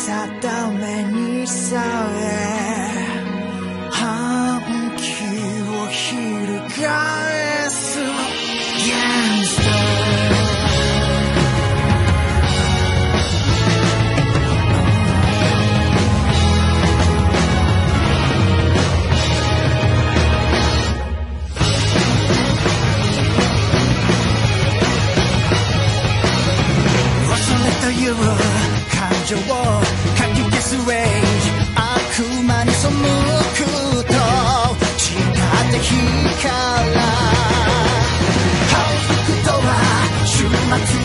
定めにさえ反旗を翻す Gangsterという感情をかき消す Rage 悪魔に背くと地下的から反復とは終末